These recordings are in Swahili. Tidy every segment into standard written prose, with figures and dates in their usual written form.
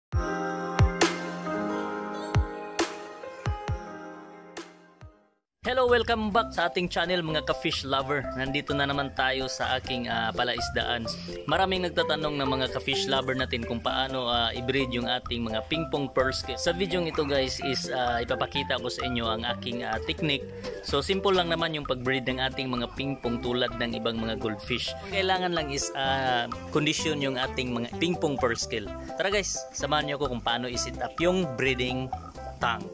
Hello, welcome back sa ating channel mga ka-fish lover. Nandito na naman tayo sa aking palaisdaan. Maraming nagtatanong ng mga ka-fish lover natin kung paano i-breed yung ating mga ping-pong PearlScale. Sa video ito guys is ipapakita ko sa inyo ang aking technique. So simple lang naman yung pag-breed ng ating mga ping-pong tulad ng ibang mga goldfish. Kailangan lang is condition yung ating mga ping-pong PearlScale. Tara guys, samahan niyo ko kung paano i-set up yung breeding tank.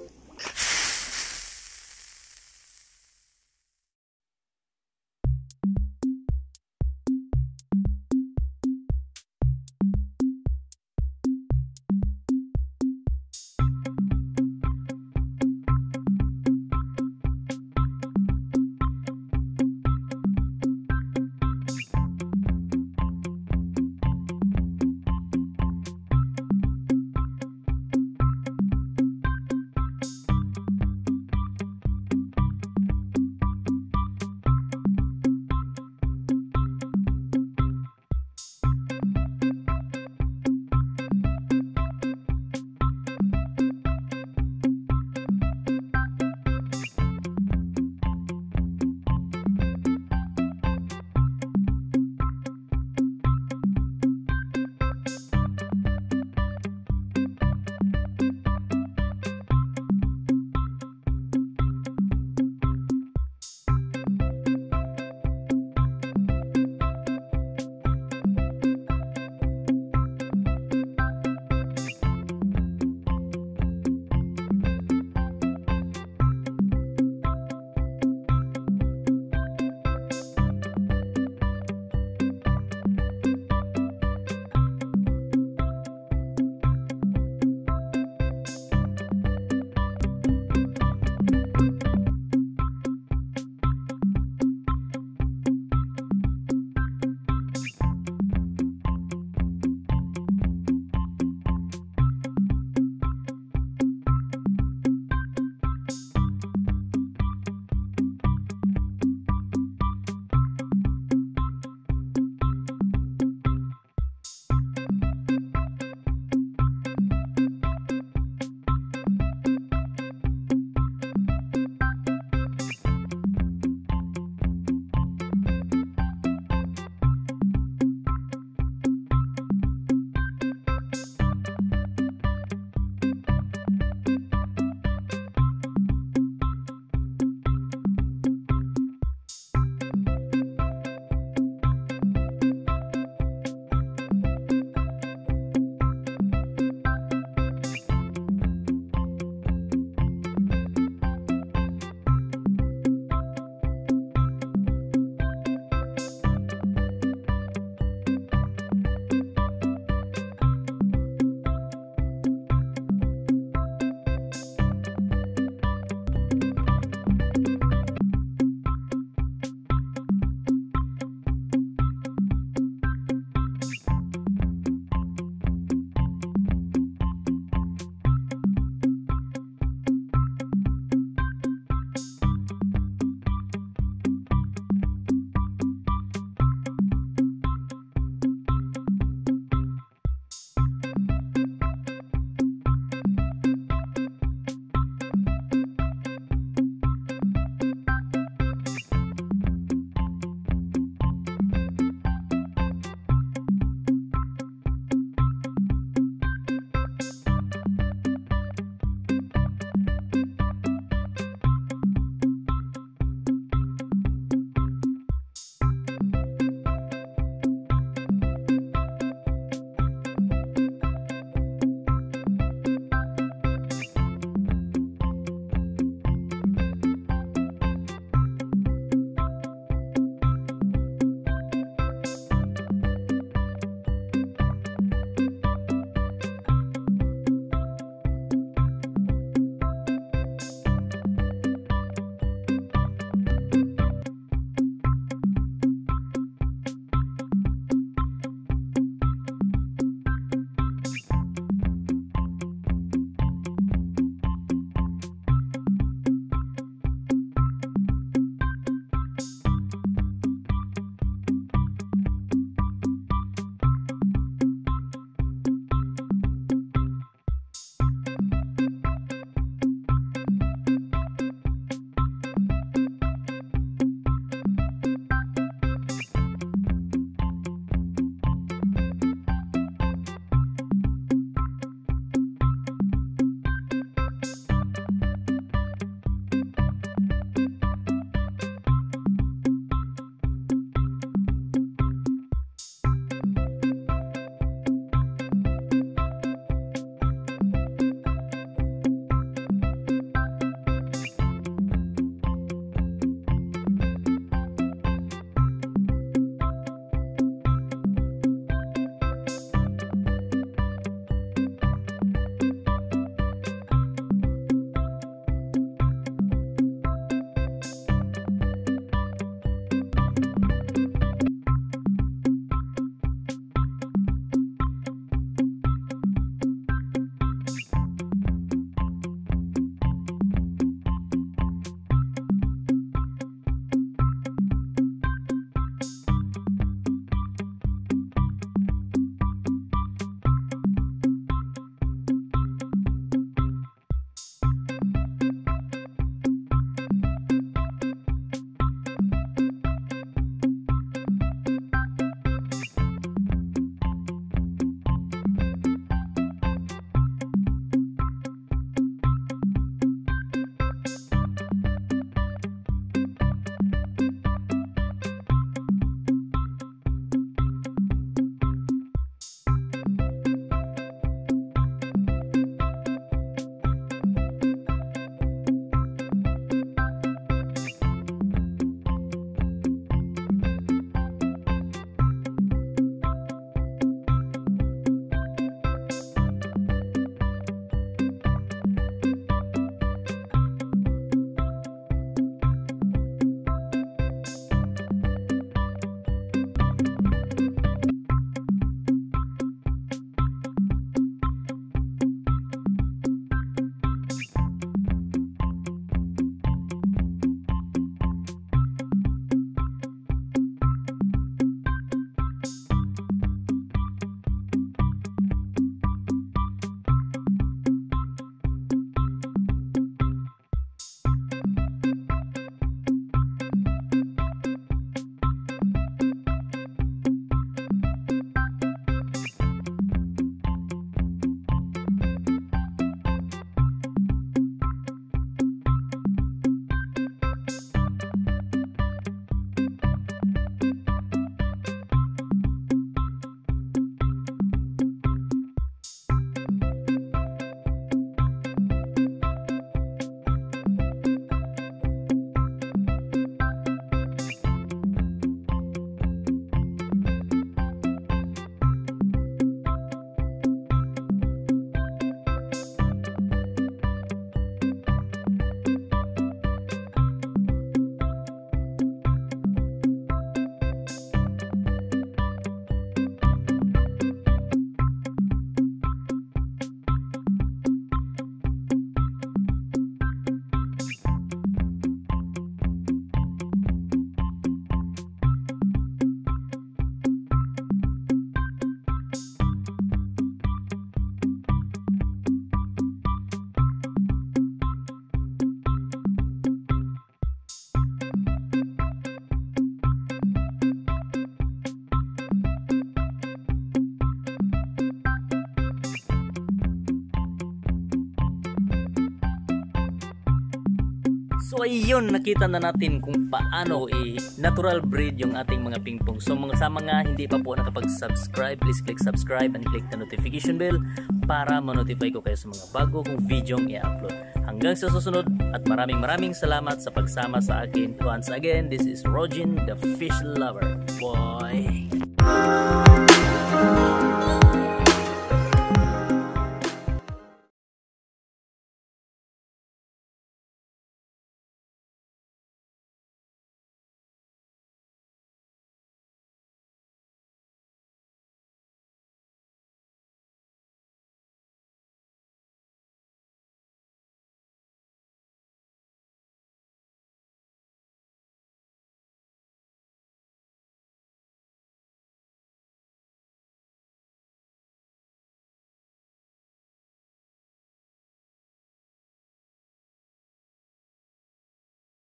So ayun, nakita na natin kung paano natural breed yung ating mga pingpong. So sa mga hindi pa po nakapag-subscribe, please click subscribe and click the notification bell para ma-notify ko kayo sa mga bago kong video i-upload. Hanggang sa susunod at maraming salamat sa pagsama sa akin. Once again, this is Rogin, the fish lover. Boy!